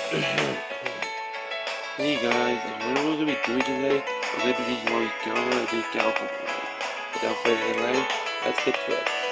Hey guys, and what we're going to be doing today, we're going to be Digivolving Gaomon and Gaogamon. Without further delay, let's get to it.